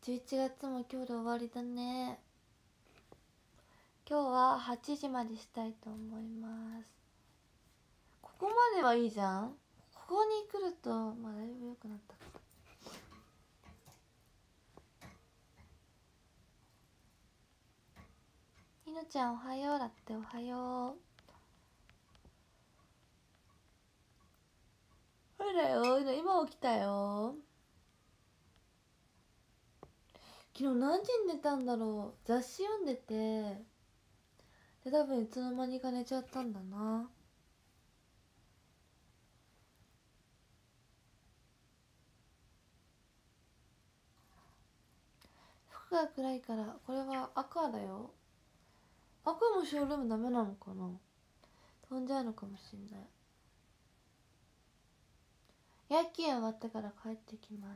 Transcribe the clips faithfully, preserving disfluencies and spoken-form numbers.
じゅういちがつも今日で終わりだね。今日ははちじまでしたいと思います。ここまではいいじゃん。ここに来るとまあだいぶ良くなったか。ひのちゃんおはようだって。おはよう。そうだよ、今起きたよ。昨日何時に寝たんだろう。雑誌読んでて、で多分いつの間にか寝ちゃったんだな。服が暗いから。これは赤だよ。赤もショールームダメなのかな。飛んじゃうのかもしんない。夜勤終わってから帰ってきます。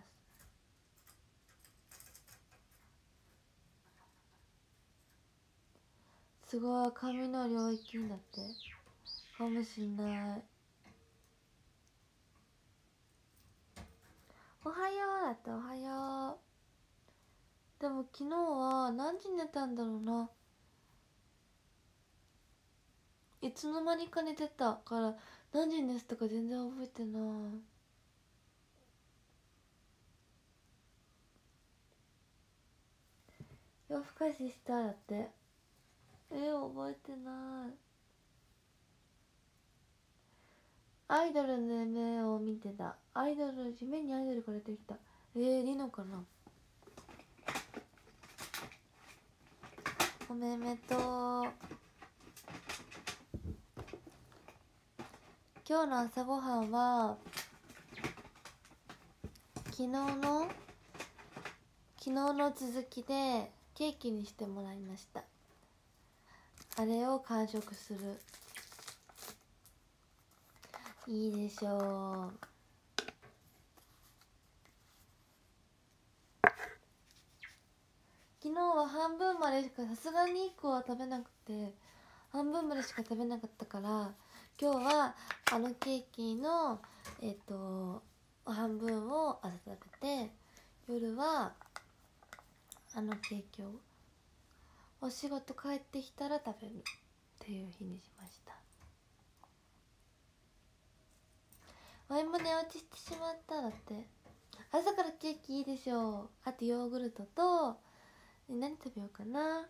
すごい、髪の領域だってかもしんない。おはようだって。おはよう。でも昨日は何時に寝たんだろうな。いつの間にか寝てたから何時に寝てたか全然覚えてない。夜更かししただって。えー、覚えてない。アイドルの夢を見てた。アイドル、夢にアイドルが出てきた。えー、リノかな。おめめと今日の朝ごはんは昨日の昨日の続きでケーキにしてもらいました。あれを完食する。いいでしょう。昨日は半分までしか、さすがにいっこは食べなくて半分までしか食べなかったから、今日はあのケーキのえっと半分を朝食べて、夜はあのケーキをお仕事帰ってきたら食べるっていう日にしました。ワイも寝落ちしてしまっただって。朝からケーキいいでしょう。あとヨーグルトと何食べようかな。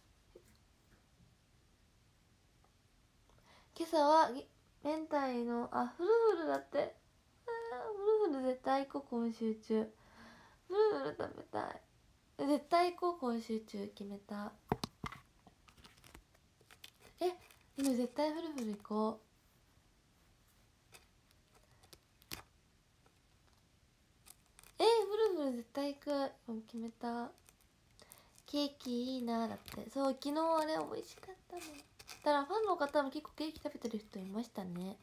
今朝は明太のあフルフルだって。あフルフル絶対行こう今週中。フルフル食べたい。絶対行こう今週中決めた。え今絶対フルフル行こう。えフルフル絶対行く。もう決めた。ケーキいいなだって。そう昨日あれ美味しかったの。だからファンの方も結構ケーキ食べてる人いましたね。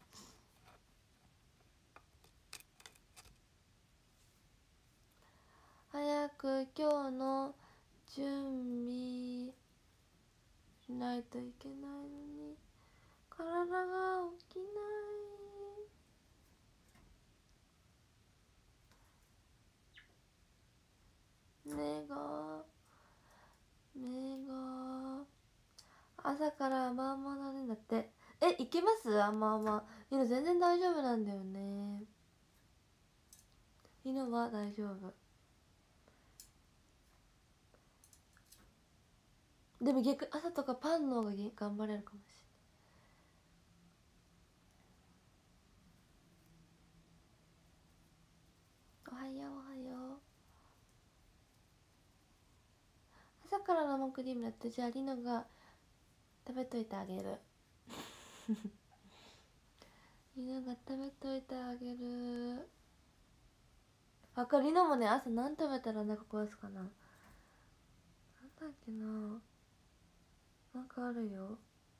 早く今日の準備しないといけないのに体が起きない。目が目が朝から甘々だねだって。えいけます？甘々いや全然大丈夫なんだよね。犬は大丈夫。でも逆朝とかパンの方が頑張れるかもしれない。おはようおはよう。朝から生クリームだって。じゃあリノが食べといてあげる。リノが食べといてあげる。あかりのもね朝何食べたらお腹壊すかな。なんだっけな。なんかあるよ。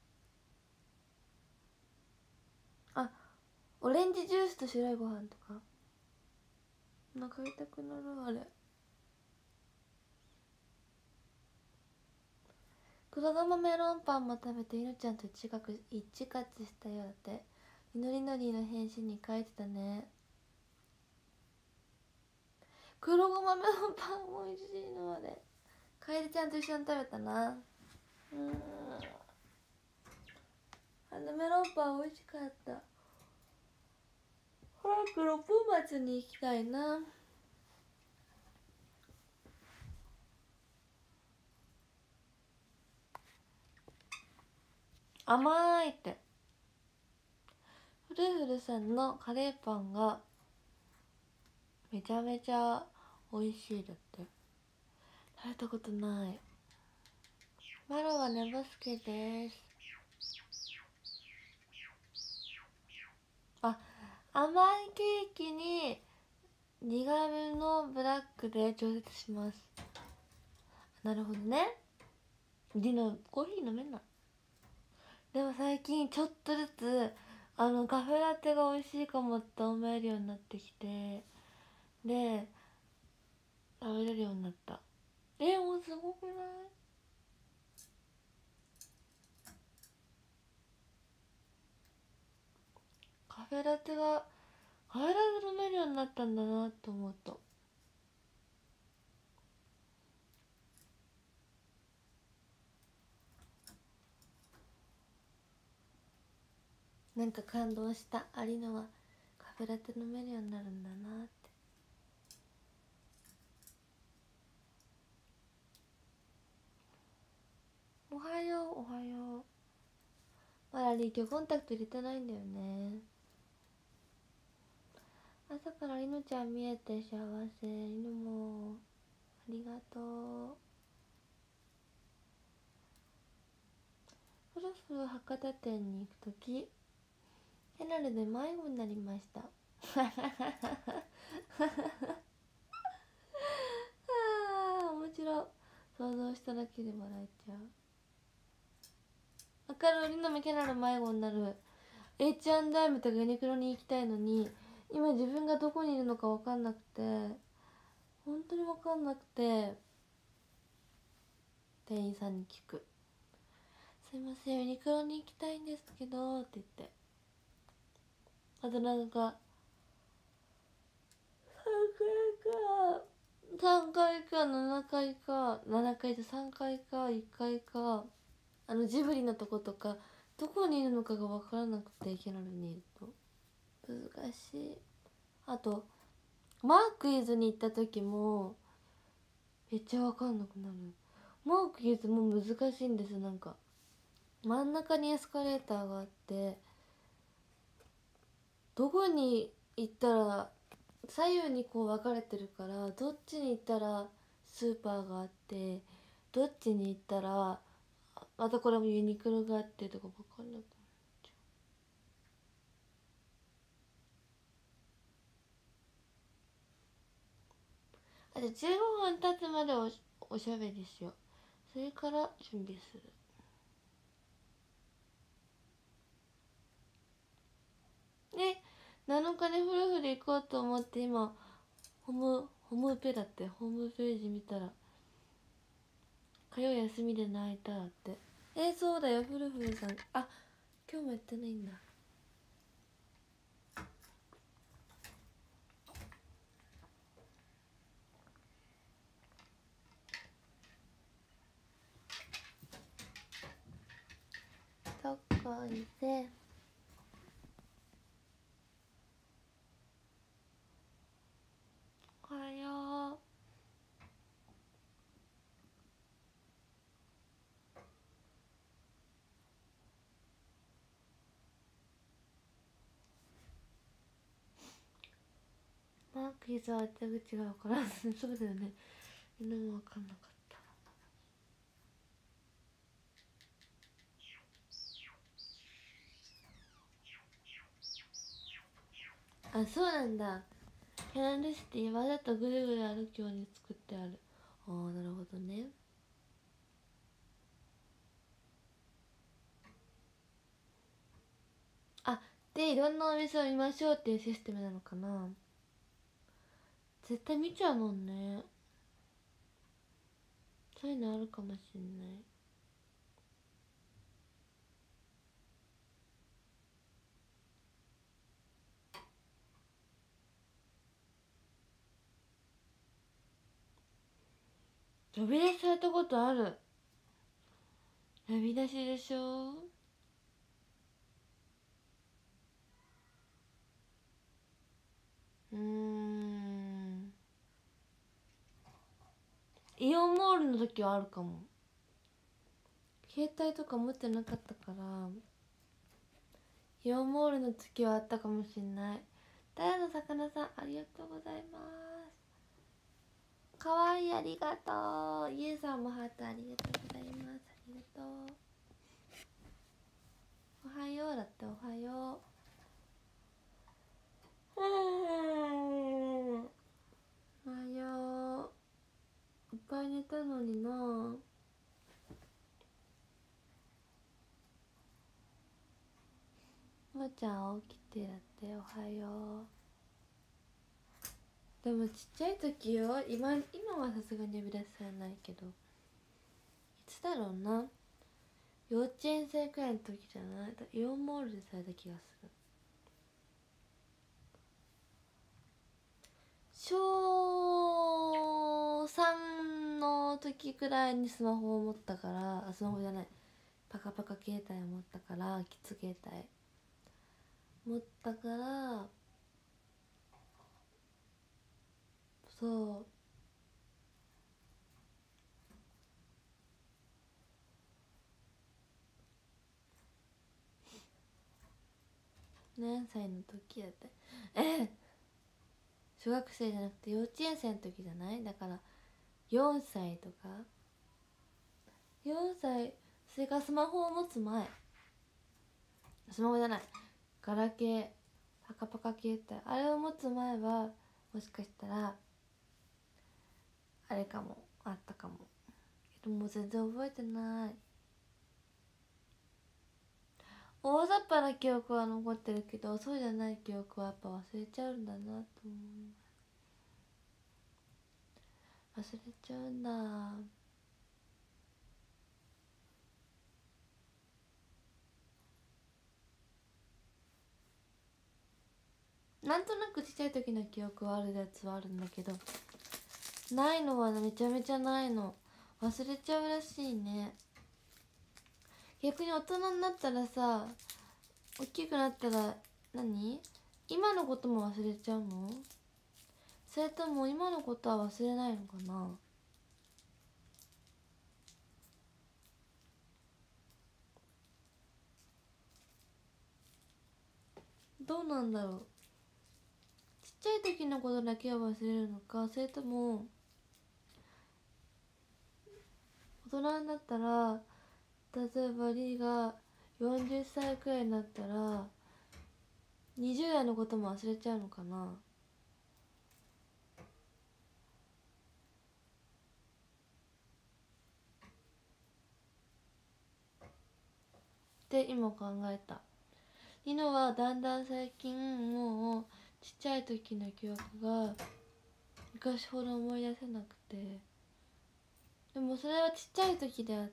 あオレンジジュースと白いご飯とか。お腹痛くなるあれ。黒玉メロンパンも食べていのちゃんと一学一活したようだって。いのりのりの返信に書いてたね。 黒ごまメロンパンも美味しいのあれ。楓ちゃんと一緒に食べたな。うん、あのメロンパン美味しかった。早く六本松に行きたいな。甘いって。フルフルさんのカレーパンがめちゃめちゃ美味しいだって。食べたことない。マロはネバスケです。あ、甘いケーキに苦めのブラックで調節します。なるほどね。ディノコーヒー飲めない。でも最近ちょっとずつあのカフェラテが美味しいかもって思えるようになってきて、で食べれるようになった。え、もうすごくない？カフェラテがカフェラテ飲めるようになったんだなと思うと、なんか感動した。ありのはカフェラテ飲めるようになるんだなって。おはよう、おはよう。まだリ今日コンタクト入れてないんだよね。朝からりのちゃん見えて幸せ。りのもありがとう。そろそろ博多店に行くときヘナルで迷子になりました。あー面白い。想像しただけで笑えちゃう。わかる。りのもケナル迷子になる。 エイチアンドエム とかユニクロに行きたいのに今自分がどこにいるのか分かんなくて、本当に分かんなくて店員さんに聞く。すいませんユニクロに行きたいんですけどって言って、あとなんかさんかいかななかいかななかいでさんかいかいっかいか、あのジブリのとことかどこにいるのかが分からなくて、いきなりにいると難しい。あとマークイズに行った時もめっちゃ分かんなくなる。マークイズも難しいんです。なんか真ん中にエスカレーターがあって、どこに行ったら左右にこう分かれてるから、どっちに行ったらスーパーがあってどっちに行ったらまたこれもユニクロがあってとか分かんなくなっちゃう。あとじゅうごふん経つまで お, おしゃべりしよう。それから準備する。でなのかにフルフル行こうと思って今ホムホムペだってホームページ見たら火曜休みで泣いたって。えー、そうだよフルフルさん。あ、今日もやってないんだ。どこいておはよう。マークイズは手口が分からん。そうだよね。犬も分かんなかった。あ、そうなんだ。キャナルシティわざとぐるぐる歩くように作ってある。ああ、なるほどね。あ、でいろんなお店を見ましょうっていうシステムなのかな。絶対見ちゃうもんね。そういうのあるかもしんない。 呼び出しされたことある。呼び出しでしょ。うーん、イオンモールの時はあるかも。携帯とか持ってなかったからイオンモールの時はあったかもしんない。ただの魚さんありがとうございます。かわいい、ありがとう。ゆうさんもハートありがとうございます。ありがとう。おはようだって。おはよう。おはよう。いっぱい寝たのにな。まーちゃん起きてだって。おはよう。でもちっちゃい時よ。今今はさすがに呼び出さないけど、いつだろうな、幼稚園生くらいの時じゃない？イオンモールでされた気がする。小さんの時くらいにスマホを持ったから、あ、スマホじゃない、パカパカ携帯を持ったから、キッズ携帯持ったから、そう何歳の時だって。え小学生じゃなくて幼稚園生の時じゃない？だからよんさいとか。よんさい、それからスマホを持つ前、スマホじゃない、ガラケー、パカパカ携帯、あれを持つ前はもしかしたらあれかも、あったかも。でももう全然覚えてない。大雑把な記憶は残ってるけど、そうじゃない記憶はやっぱ忘れちゃうんだなと思う。忘れちゃうんだ。なんとなくちっちゃい時の記憶はあるやつはあるんだけど、ないのはめちゃめちゃないの。忘れちゃうらしいね。逆に大人になったらさ、大きくなったら何、今のことも忘れちゃうの？それとも今のことは忘れないのかな？どうなんだろう。ちっちゃい時のことだけは忘れるのか、それとも大人になったら、例えばリーがよんじゅっさいくらいになったらにじゅう代のことも忘れちゃうのかな？って今考えた。リノはだんだん最近もうちっちゃい時の記憶が昔ほど思い出せなくて、でもそれはちっちゃい時であって、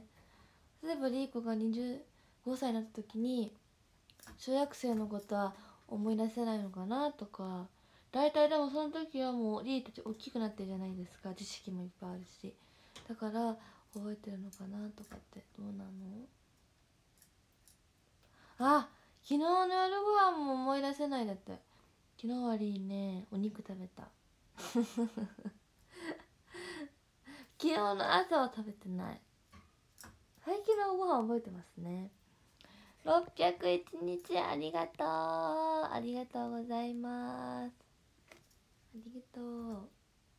例えばリーコがにじゅうごさいになった時に小学生のことは思い出せないのかなとか、大体でもその時はもうリーたち大きくなってるじゃないですか、知識もいっぱいあるし、だから覚えてるのかなとかって。どうなの？あ、昨日の夜ご飯も思い出せないだって。昨日はリーね、お肉食べた。昨日の朝は食べてない。最近のご飯覚えてますね。ろっぴゃくいちにちありがとう。ありがとうございます。ありがとう。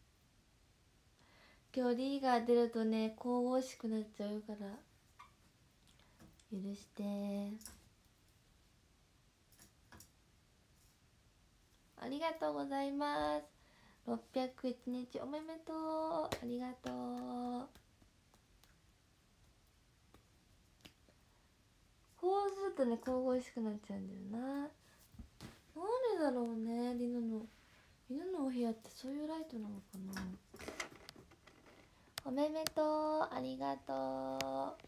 今日リーが出るとね、神々しくなっちゃうから許して。ありがとうございます。ろっぴゃくいちにちおめでとう。ありがとう。こうするとね、神々しくなっちゃうんだよな。なんでだろうね。リノのリノのお部屋ってそういうライトなのかな。おめめとう、ありがとう。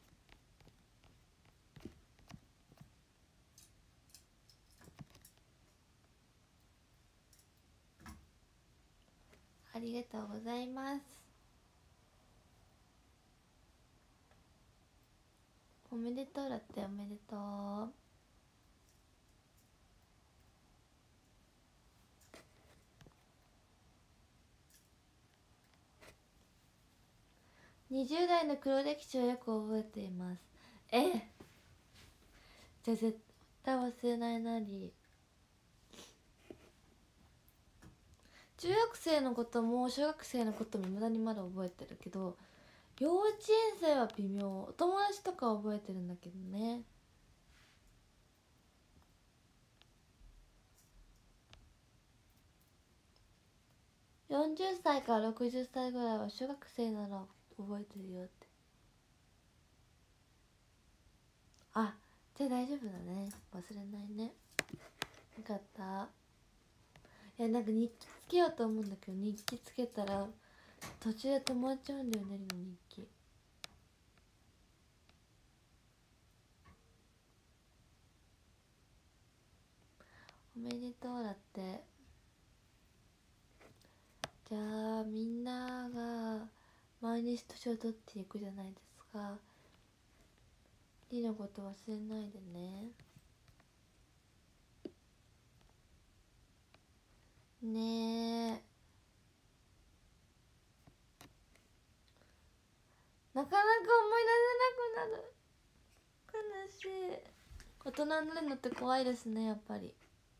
ありがとうございます。 おめでとうだって。おめでとう。にじゅう代の黒歴史をよく覚えています。ええ、じゃあ絶対忘れないなり。中学生のことも小学生のことも無駄にまだ覚えてるけど、幼稚園生は微妙。お友達とか覚えてるんだけどね。よんじゅっさいからろくじゅっさいぐらいは小学生なら覚えてるよって。あ、じゃあ大丈夫だね。忘れないね。よかった。いや、なんか日記つけようと思うんだけど、日記つけたら途中で止まっちゃうんだよね、りの日記。おめでとうだって。じゃあみんなが毎日年を取っていくじゃないですか。りのこと忘れないでね。ねえ、なかなか思い出せなくなる。悲しい。大人になるのって怖いですね、やっぱり。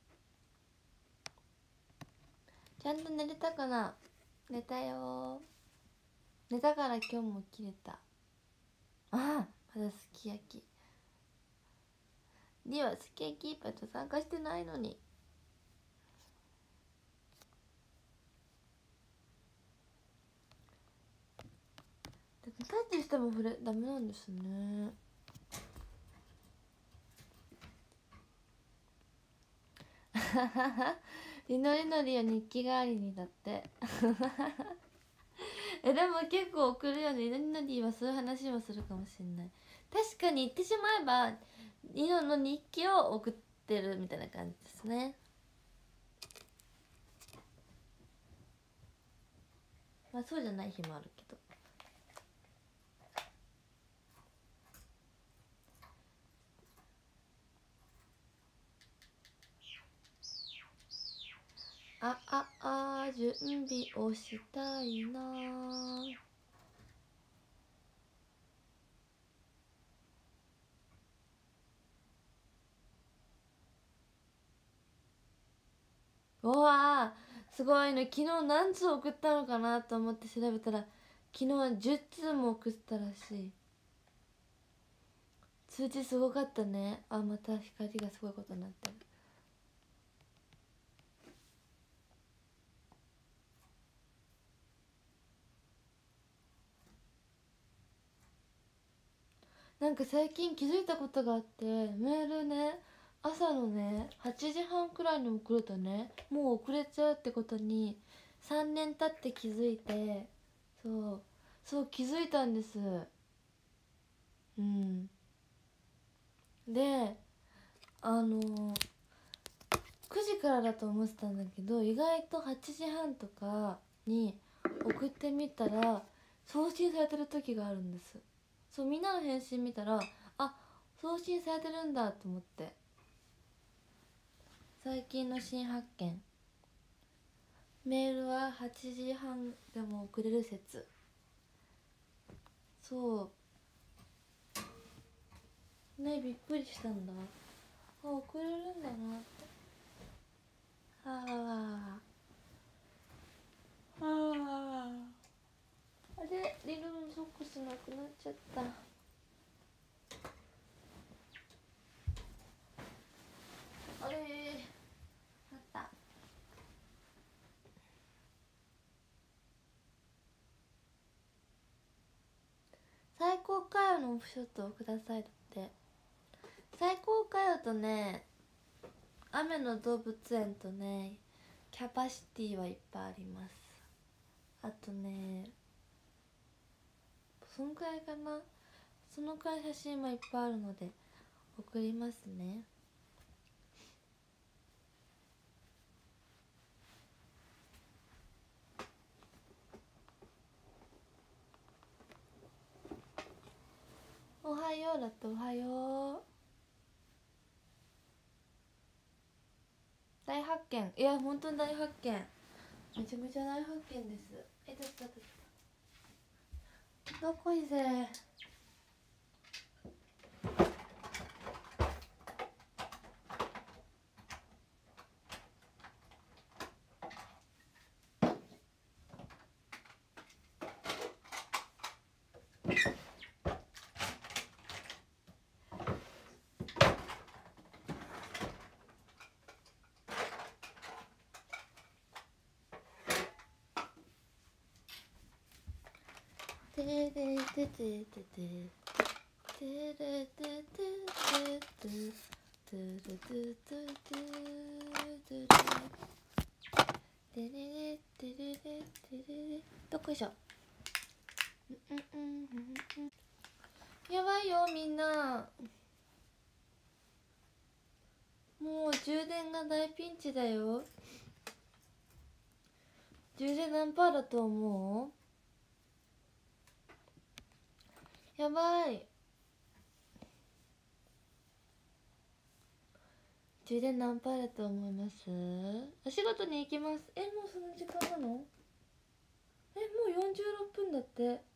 ちゃんと寝れたかな。寝たよ。寝たから今日も起きれた。ああ、まだすき焼き。りはすき焼きいっぱいと参加してないのに。でもタッチしても触れダメなんですね。りのりのりは日記代わりにだってえ、でも結構送るよね。りのりのりはそういう話もするかもしれない。確かに言ってしまえばりのの日記を送ってるみたいな感じですね。まあそうじゃない日もあるけど。あああ準備をしたいな。うわー、すごいね。昨日何通送ったのかなと思って調べたら、昨日はじゅっつうも送ったらしい。通知すごかったね。あ、また光がすごいことになってる。なんか最近気づいたことがあって、メールね、朝のねはちじはんくらいに送るとね、もう遅れちゃうってことにさんねん経って気づいて、そうそう気づいたんです。うん。で、あのくじからだと思ってたんだけど、意外とはちじはんとかに送ってみたら送信されてる時があるんです。そう、みんなの返信見たら、あ、送信されてるんだと思って。最近の新発見。メールははちじはんでも送れる説。そうね、びっくりしたんだ。あ、送れるんだなって。ああああれ、リルのソックスなくなっちゃった。あれあった。最高かよのオフショットをくださいだって。最高かよとね、雨の動物園とね、キャパシティはいっぱいあります。あとね、そんくらいかな。そのくらい写真もいっぱいあるので送りますね。おははようだっておはよう。大発見。いや本当に大発見、めちゃめちゃ大発見です。え、ちょっと待って、どこいぜ。てれてててててれてててててれててててれてれてれ、どこいしょ。やばいよみんな、もう充電が大ピンチだよ。充電何パーだと思う？やばい。充電何パーだと思います？お仕事に行きます。え、もうその時間なの？え、もうよんじゅうろっぷんだって。え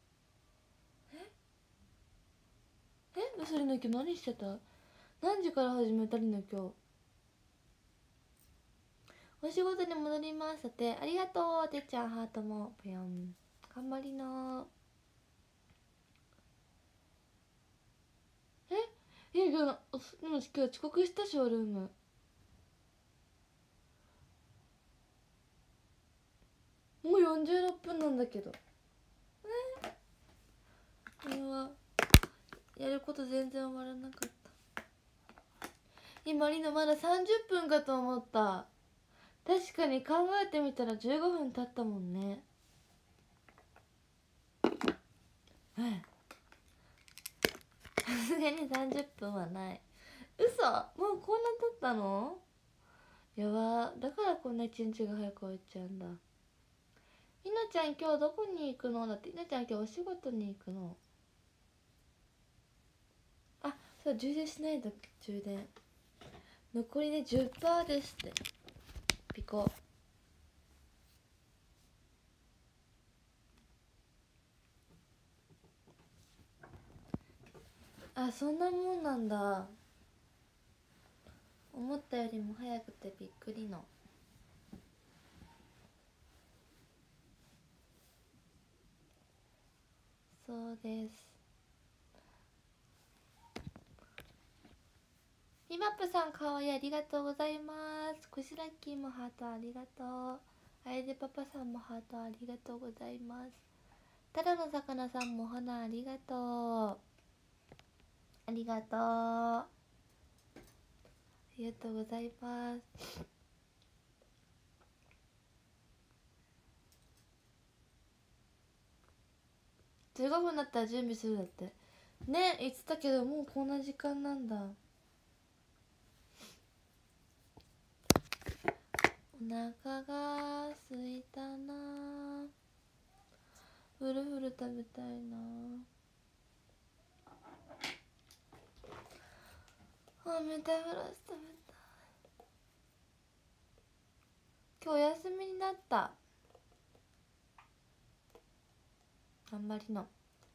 え、嘘りの今日何してた？何時から始めたりの今日。お仕事に戻りますって。ありがとうてっちゃん、ハートもぷよん。頑張りな。えいやいや、今日遅刻したショールーム。もうよんじゅうろっぷんなんだけど。えこれはやること全然終わらなかった。今りのまださんじゅっぷんかと思った。確かに考えてみたらじゅうごふん経ったもんね。はいさすがにさんじゅっぷんはない。嘘、もうこんな経ったの？やば、だからこんな一日が早く終わっちゃうんだ。ひなちゃん今日どこに行くの？だってひなちゃん今日お仕事に行くの。あ、そう充電しないと。充電残りね じゅっパーセント ですって。ピコ。あ、そんなもんなんだ。思ったよりも早くてびっくりの。そうです。ひまっぷさんかわいい、ありがとうございます。くしらっきーもハートありがとう。あやでパパさんもハートありがとうございます。ただの魚さんも花ありがとう。ありがとう。ありがとうございます。じゅうごふんだったら準備するだってね、言ってたけどもうこんな時間なんだ。お腹が空いたな。フルフル食べたいな。あ、メタフラス食べたい。今日お休みになった。頑張りの。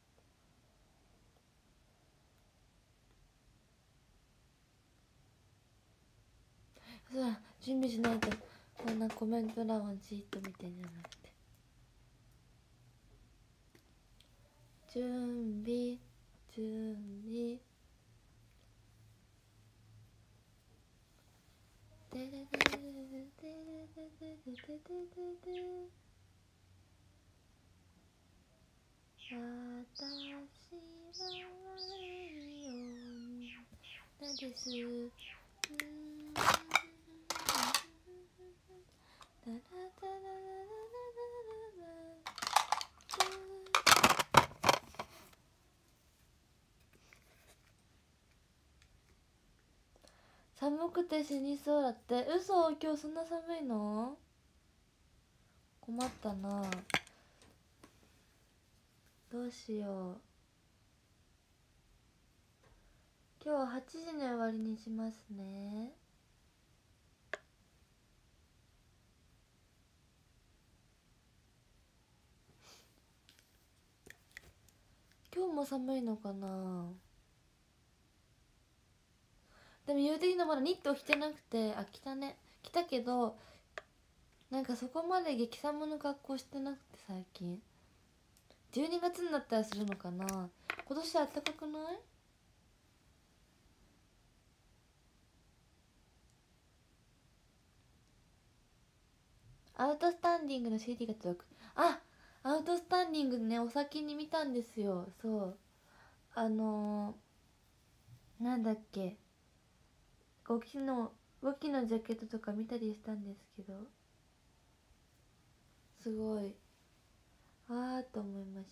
そうだ、準備しないと。こんなコメント欄をじっと見てんじゃなくて。準備準備てれれれれれれれれれれれ。私は悪い女です。寒くて死にそうだって。嘘、今日そんな寒いの？困ったな。どうしよ今日ははちじに終わりにしますね。今日も寒いのかな。でも言うてきのまだニット着てなくて、あ、着たね、着たけどなんかそこまで激寒の格好してなくて最近。じゅうにがつになったらするのかな。今年あったかくない？アウトスタンディングの シーディー が届く。あ、アウトスタンディングね、お先に見たんですよ。そう、あのー、なんだっけ、ごきのごきのジャケットとか見たりしたんですけど、すごいあーと思いました。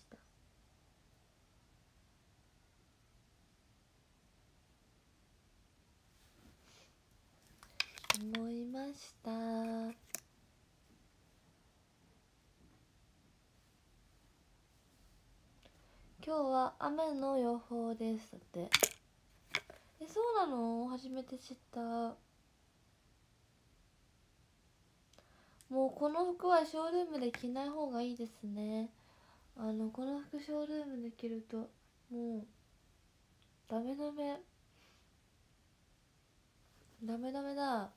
思いました。今日は雨の予報ですって。え、そうなの？初めて知った。もうこの服はショールームで着ない方がいいですね。あのこの服ショールームで着るともうダメダメダメダメだ。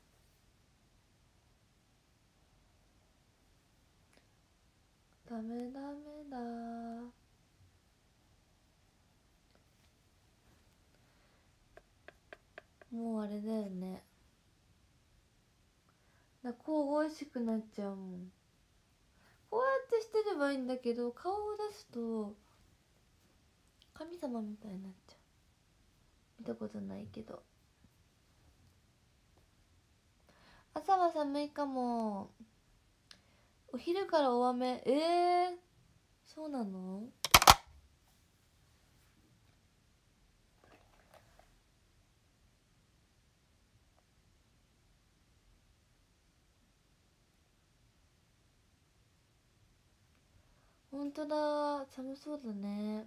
ダメダメだ。もうあれだよね、だ神々しくなっちゃうもん。こうやってしてればいいんだけど、顔を出すと神様みたいになっちゃう。見たことないけど。朝は寒いかも。お昼から大雨。えー、そうなの？ほんとだ、寒そうだね。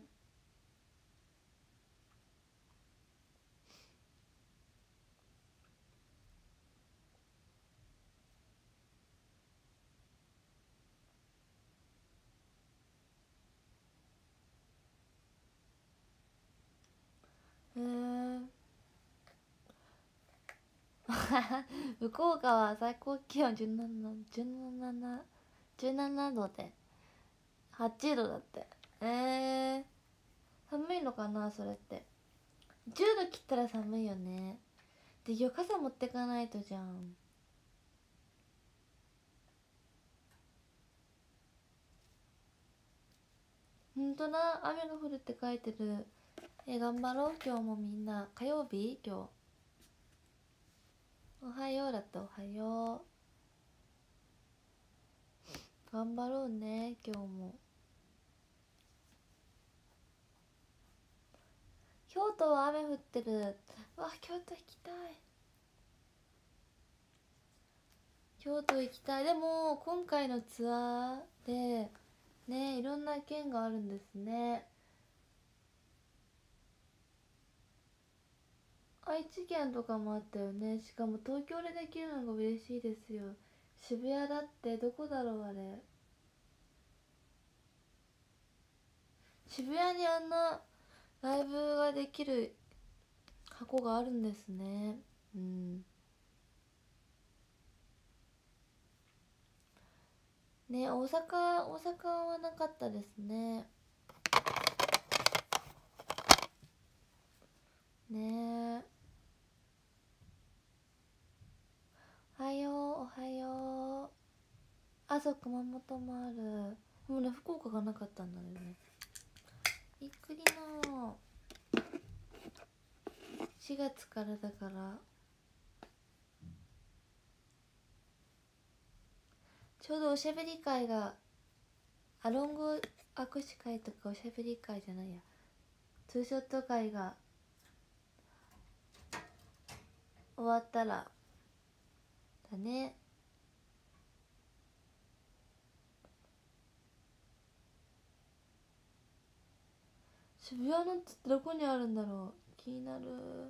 へえー福岡は最高気温じゅうなな、じゅうなな、じゅうななどではちどだって。えー、寒いのかなそれって。じゅうど切ったら寒いよね。で、今日傘持ってかないとじゃん。ほんとだ、雨が降るって書いてる。え、頑張ろう今日もみんな。火曜日今日。おはようだって。おはよう。頑張ろうね今日も。京都は雨降ってる。わ、京都行きたい。京都行きたい。でも今回のツアーでね、いろんな県があるんですね。愛知県とかもあったよね。しかも東京でできるのが嬉しいですよ。渋谷だって。どこだろうあれ。渋谷にあんなライブができる箱があるんですね。うん。ね、大阪大阪はなかったですね。ねえ。おはよう、おはよう。あ、そう、熊本もある。もうね、福岡がなかったんだよね。びっくりのしがつからだから。ちょうどおしゃべり会が、アロング握手会とかおしゃべり会じゃないや、ツーショット会が終わったらだね。渋谷のってどこにあるんだろう。 気になる。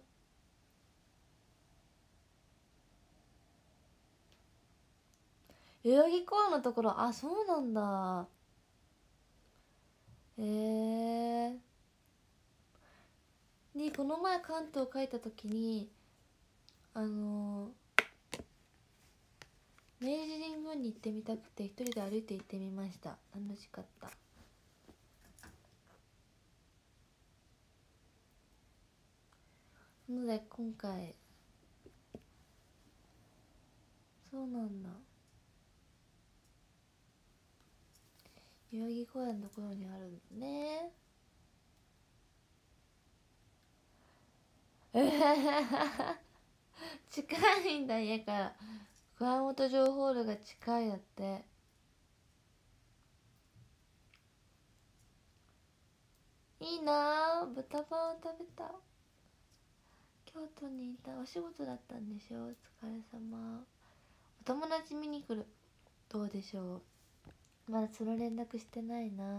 代々木公園のところ、あ、そうなんだ。えー、にこの前関東帰った時にあのー、明治神宮に行ってみたくて一人で歩いて行ってみました。楽しかった。ので今回、そうなんだ、代々木公園のところにあるんだね。えへへへ近いんだ、家から。熊本城ホールが近いだって。いいなぁ、豚パン食べた。京都にいた。お仕事だったんでしょ。お疲れ様。お友達見に来る。どうでしょう。まだその連絡してないな。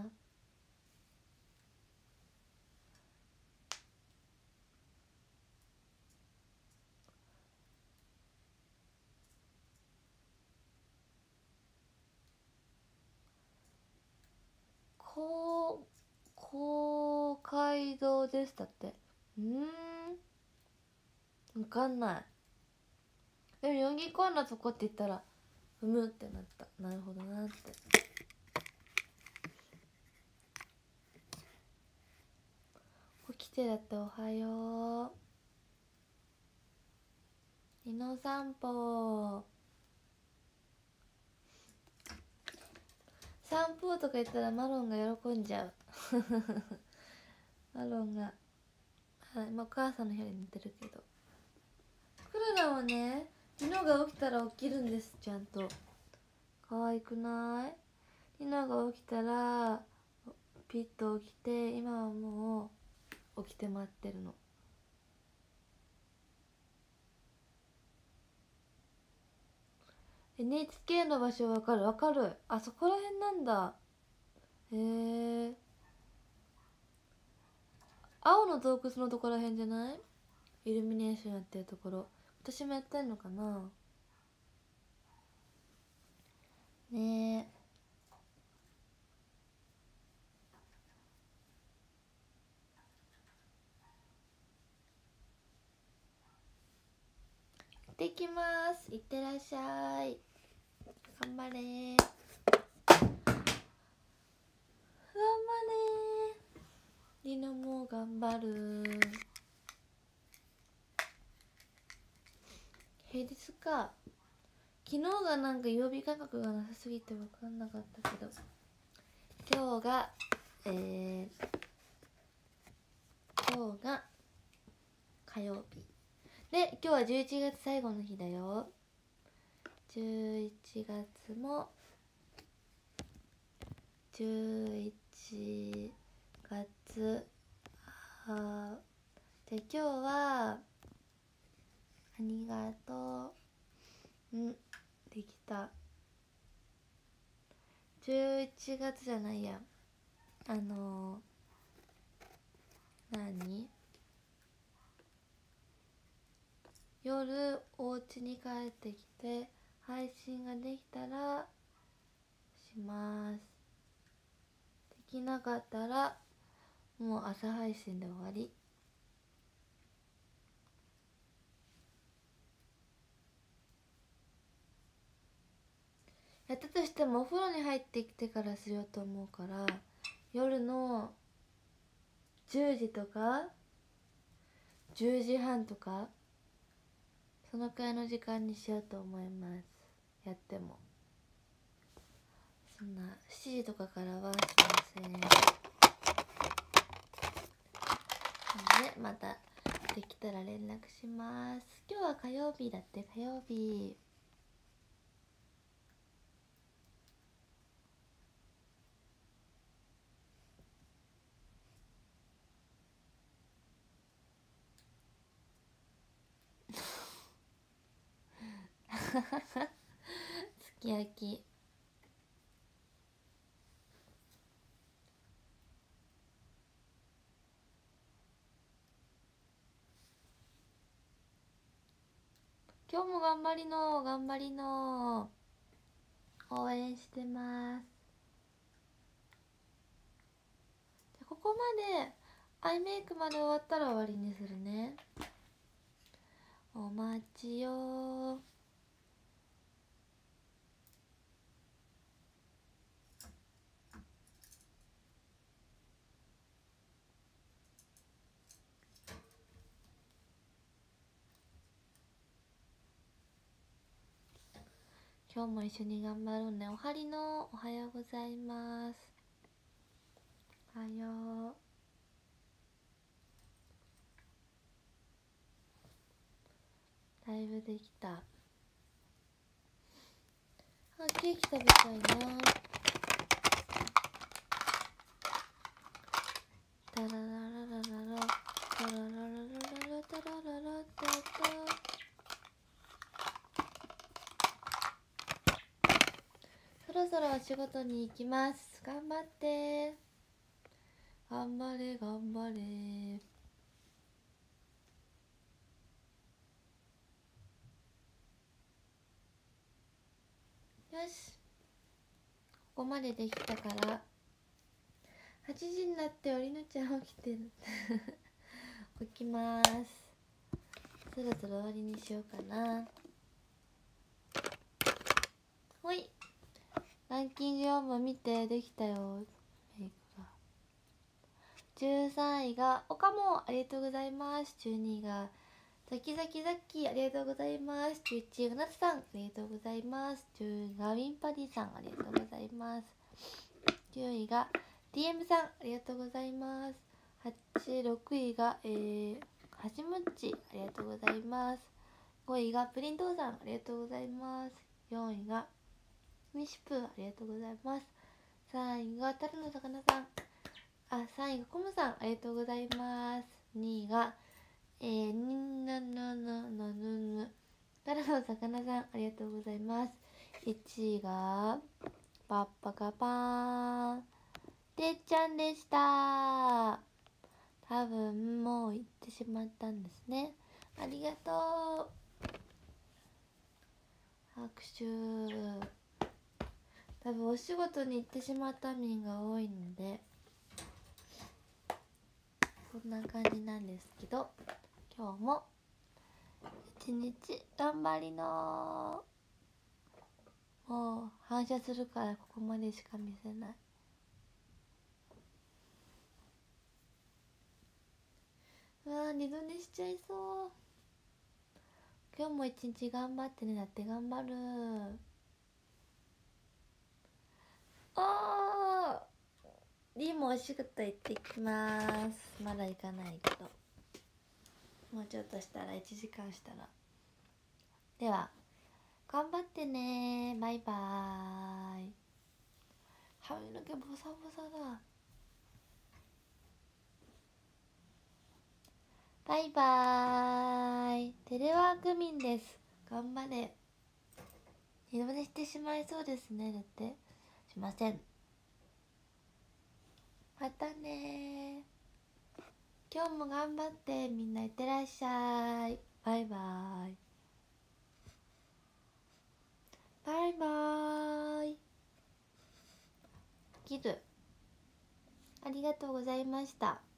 こう公会堂ですだって。うーん、分かんない。でも代々木公園のとこって言ったらふむってなった。なるほどなって。起きてだっておはよう。犬散歩。散歩とか言ったらマロンが喜んじゃうマロンが、はい、まあ、お母さんの部屋に寝てるけど、クララはね、ニノが起きたら起きるんです。ちゃんと可愛くない？ニノが起きたらピッと起きて、今はもう起きて待ってるの。エヌエイチケー の場所わかる？わかる。あそこら辺なんだ。へえ。青の洞窟のところら辺じゃない？イルミネーションやってるところ。私もやってんのかなねえ。行ってきます。行ってらっしゃい。頑張れー。頑張れー。リノも頑張る。平日か。昨日がなんか曜日感覚がなさすぎて分かんなかったけど、今日がえー、今日が火曜日で、今日はじゅういちがつ最後の日だよ。じゅういちがつもじゅういちがつ、あで今日はありがとう。うん、できた。じゅういちがつじゃないや、あのー、何夜お家に帰ってきて配信ができたらします。できなかったらもう朝配信で終わり。やったとしてもお風呂に入ってきてからしようと思うから、夜のじゅうじとかじゅうじはんとかそのくらいの時間にしようと思います。やってもそんなしちじとかからはしませんので、またできたら連絡します。今日は火曜日だって。火曜日すき焼き。 今日も頑張りの頑張りの応援してます。じゃここまでアイメイクまで終わったら終わりにするね。お待ちよ。今日も一緒に頑張ろうね。おはりのおはようございます。おはよう。だいぶできた。あ、ケーキ食べたいな。タララララララタララララララタラララタタ。そろそろお仕事に行きます。頑張って。頑張れ頑張れ。よし、ここまでできたからはちじになっておりのちゃん起きてる起きます。そろそろ終わりにしようかな。ほい、ランキングよんも見てできたよ。メイクがじゅうさんいがおかも、ありがとうございます。じゅうにいがザキザキザッキー、ありがとうございます。じゅういちいがなつさん、ありがとうございます。じゅうにいがウィンパディさん、ありがとうございます。じゅういが ディーエム さん、ありがとうございます。はち、ろくいが、えー、はしむっち、ありがとうございます。ごいがプリントーさん、ありがとうございます。よんいがミシプー、ありがとうございます。さんいがタルの魚さん、あ、さんいがコムさん、ありがとうございます。にいがえー、にんななななぬぬタラの魚さん、ありがとうございます。いちいがパッパカパーンてっちゃんでした。多分もう行ってしまったんですね。ありがとう。拍手。多分お仕事に行ってしまった民が多いのでこんな感じなんですけど、今日も一日頑張りの。もう反射するからここまでしか見せない。うわー、二度寝しちゃいそう。今日も一日頑張ってね。だって頑張る。あー、リーもお仕事行ってきます。まだ行かないけど、もうちょっとしたらいちじかんしたら。では頑張ってね。バイバーイ。髪の毛ボサボサだ。バイバーイ。テレワーク民です。頑張れ。二度寝してしまいそうですね。だってしません。またね。今日も頑張って。みんないってらっしゃい。バイバーイ。バイバーイ。切る。ありがとうございました。